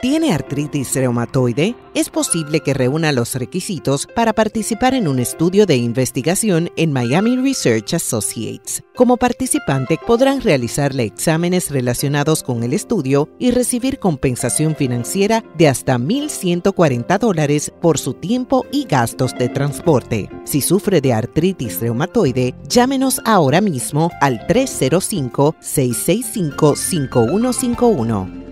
¿Tiene artritis reumatoide? Es posible que reúna los requisitos para participar en un estudio de investigación en Miami Research Associates. Como participante, podrán realizarle exámenes relacionados con el estudio y recibir compensación financiera de hasta $1,140 por su tiempo y gastos de transporte. Si sufre de artritis reumatoide, llámenos ahora mismo al 305-665-5151.